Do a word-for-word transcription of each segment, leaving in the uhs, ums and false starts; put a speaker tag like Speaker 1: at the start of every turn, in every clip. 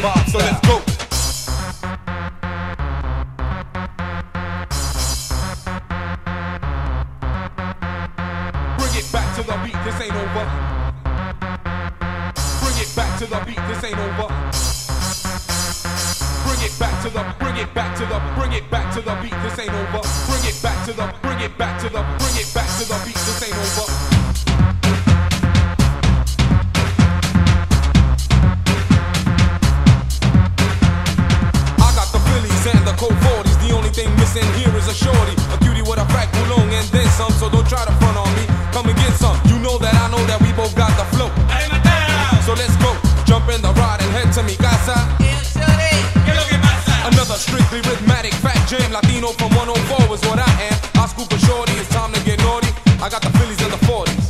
Speaker 1: Bob, so let's go. Bring it back to the beat, this ain't over. Bring it back to the beat, this ain't over. Bring it back to the, bring it back to the, bring it back to the beat, this ain't over. Bring it back to the, bring it back to the, bring it back to the beat, this ain't over. And the cold forties, the only thing missing here is a shorty, a cutie with a fat long and then some. So don't try to front on me, come and get some. You know that I know that we both got the flow. So let's go, jump in the ride and head to mi casa. Another strictly rhythmatic fat jam, Latino from one oh four is what I am. I scoop a shorty, it's time to get naughty. I got the Phillies in the forties.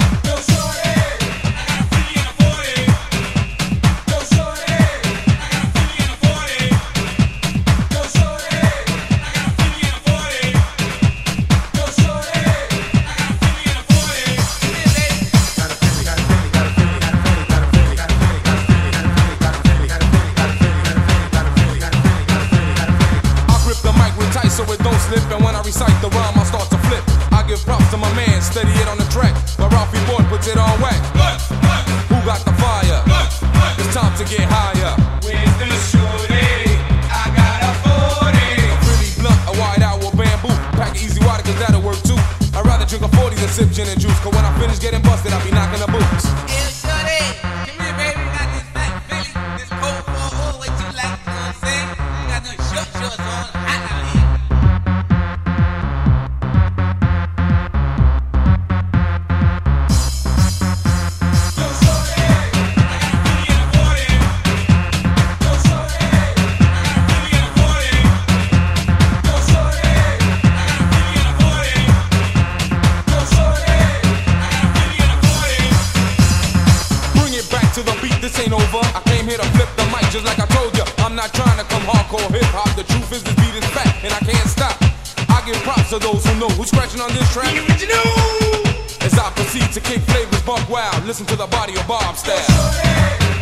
Speaker 1: So it don't slip, and when I recite the rhyme, I start to flip. I give props to my man, steady it on the track, but Ralphie Boy puts it on whack. Who got the fire? It's time to get higher.
Speaker 2: Where's the shorty? I got a forty.
Speaker 1: A pretty blunt, a white owl bamboo. Pack it easy water, cause that'll work too. I'd rather drink a forty than sip gin and juice, cause when I finish getting busted, I'll be knocking the boots.
Speaker 2: Yeah, shorty, come here, baby. Got this fat Philly, this cold four oh, what you like, you know what I'm saying? You got no short shorts on, hot out here.
Speaker 1: This ain't over, I came here to flip the mic just like I told you. I'm not trying to come hardcore hip-hop. The truth is this beat is fat and I can't stop. I give props to those who know who's scratching on this track. As I proceed to kick flavors buck wild, listen to the body of Bob style.